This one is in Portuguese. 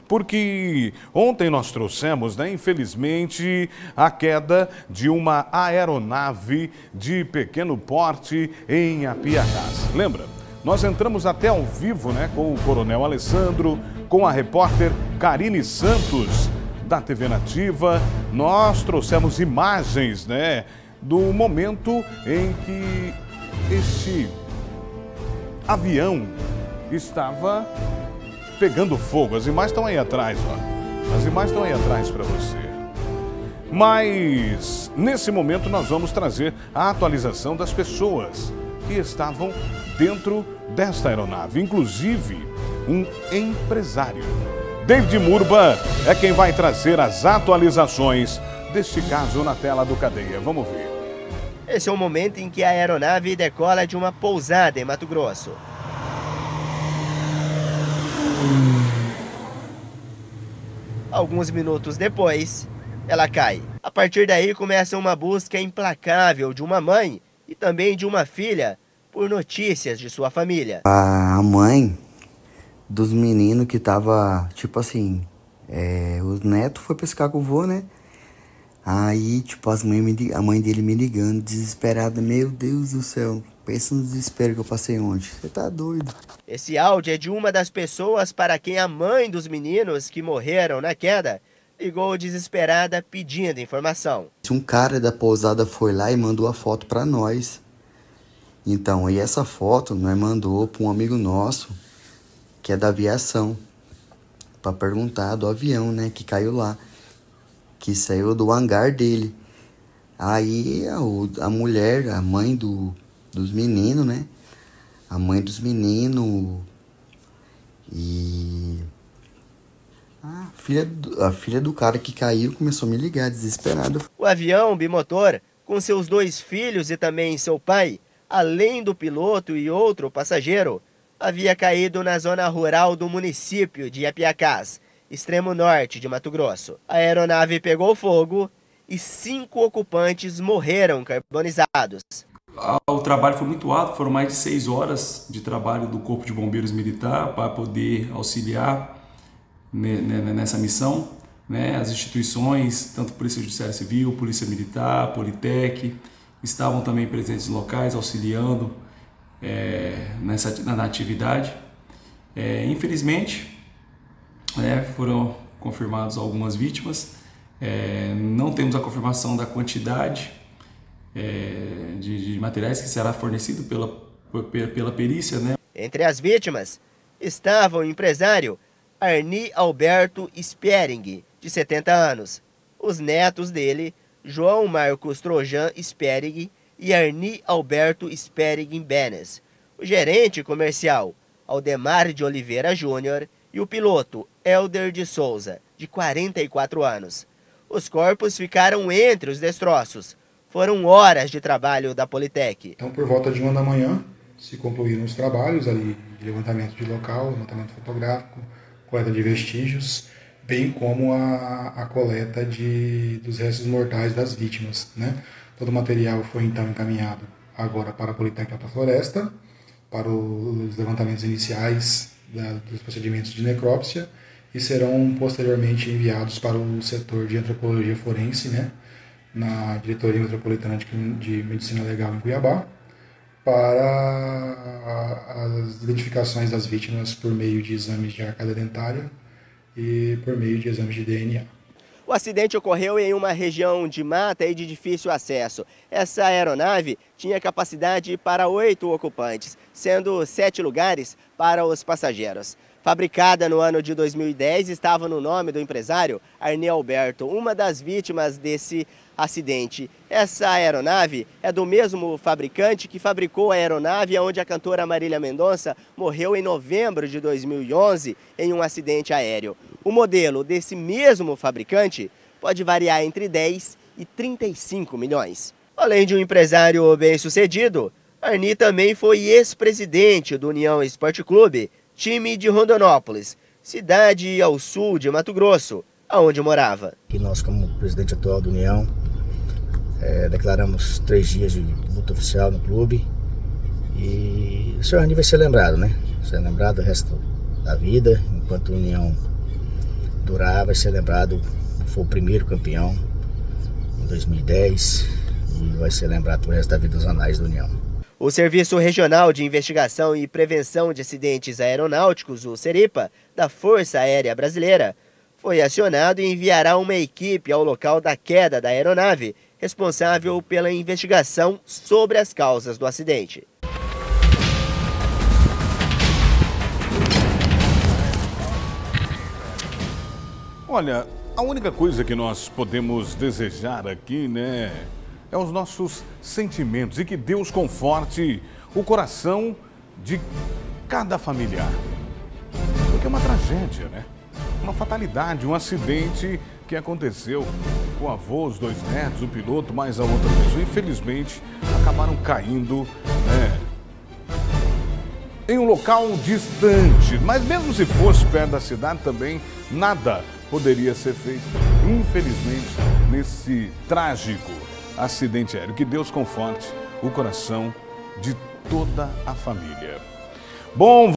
porque ontem nós trouxemos, infelizmente, a queda de uma aeronave de pequeno porte em Apiacás. Lembra? Nós entramos até ao vivo, com o Coronel Alessandro, com a repórter Karine Santos, da TV Nativa. Nós trouxemos imagens, do momento em que este avião estava pegando fogo. As imagens estão aí atrás, ó. As imagens estão aí atrás para você. Mas, nesse momento, nós vamos trazer a atualização das pessoas que estavam dentro desta aeronave, inclusive um empresário. David Murba é quem vai trazer as atualizações deste caso na tela do Cadeia. Vamos ver. Esse é o momento em que a aeronave decola de uma pousada em Mato Grosso. Alguns minutos depois, ela cai. A partir daí começa uma busca implacável de uma mãe e também de uma filha por notícias de sua família. A mãe dos meninos que tava, tipo assim, o neto foi pescar com o vô, Aí, tipo, a mãe dele me ligando, desesperada. Meu Deus do céu, pensa no desespero que eu passei ontem. Você tá doido? Esse áudio é de uma das pessoas para quem a mãe dos meninos que morreram na queda ligou desesperada pedindo informação. Um cara da pousada foi lá e mandou a foto pra nós. Então, e essa foto nós mandou para um amigo nosso, que é da aviação, para perguntar do avião, que caiu lá, que saiu do hangar dele. Aí a mulher, a mãe dos meninos, a mãe dos meninos e a filha do cara que caiu começou a me ligar desesperada. O avião bimotor, com seus 2 filhos e também seu pai, além do piloto e outro passageiro, havia caído na zona rural do município de Apiacás, extremo norte de Mato Grosso. A aeronave pegou fogo e 5 ocupantes morreram carbonizados. O trabalho foi muito alto, foram mais de 6 horas de trabalho do Corpo de Bombeiros Militar para poder auxiliar nessa missão. As instituições, tanto Polícia Judiciária Civil, Polícia Militar, Politec, estavam também presentes em locais, auxiliando na atividade. Infelizmente, foram confirmadas algumas vítimas. Não temos a confirmação da quantidade de materiais que será fornecido pela perícia. Entre as vítimas estava o empresário Arni Alberto Spering, de 70 anos. Os netos dele, João Marcos Trojan Spering e Arni Alberto Spering Benes, o gerente comercial Aldemar de Oliveira Júnior e o piloto Helder de Souza, de 44 anos. Os corpos ficaram entre os destroços. Foram horas de trabalho da Politec. Então, por volta de 1 da manhã, se concluíram os trabalhos ali de levantamento de local, levantamento fotográfico, coleta de vestígios, bem como a coleta dos restos mortais das vítimas. Todo o material foi então encaminhado agora para a Politec Alta Floresta, para os levantamentos iniciais dos procedimentos de necrópsia e serão posteriormente enviados para o setor de antropologia forense, na Diretoria Metropolitana de Medicina Legal em Cuiabá, para as identificações das vítimas por meio de exames de arcada dentária e por meio de exames de DNA. O acidente ocorreu em uma região de mata e de difícil acesso. Essa aeronave tinha capacidade para 8 ocupantes, sendo 7 lugares para os passageiros. Fabricada no ano de 2010, estava no nome do empresário Arni Alberto, uma das vítimas desse acidente. Essa aeronave é do mesmo fabricante que fabricou a aeronave onde a cantora Marília Mendonça morreu em novembro de 2011 em um acidente aéreo. O modelo desse mesmo fabricante pode variar entre 10 e 35 milhões. Além de um empresário bem-sucedido, Arni também foi ex-presidente do União Esporte Clube, time de Rondonópolis, cidade ao sul de Mato Grosso, aonde morava. E nós, como presidente atual do União, declaramos 3 dias de luta oficial no clube. E o senhor Arni vai ser lembrado, Vai ser lembrado o resto da vida, enquanto a União Jurá vai ser lembrado, foi o primeiro campeão em 2010 e vai ser lembrado pro resto da vida dos anais da União. O Serviço Regional de Investigação e Prevenção de Acidentes Aeronáuticos, o SERIPA, da Força Aérea Brasileira, foi acionado e enviará uma equipe ao local da queda da aeronave, responsável pela investigação sobre as causas do acidente. Olha, a única coisa que nós podemos desejar aqui, né, é os nossos sentimentos e que Deus conforte o coração de cada familiar. Porque é uma tragédia, né? Uma fatalidade, um acidente que aconteceu com o avô, os 2 netos, o piloto, mais a outra pessoa. Infelizmente, acabaram caindo, né, em um local distante. Mas mesmo se fosse perto da cidade também, nada poderia ser feito, infelizmente, nesse trágico acidente aéreo. Que Deus conforte o coração de toda a família. Bom,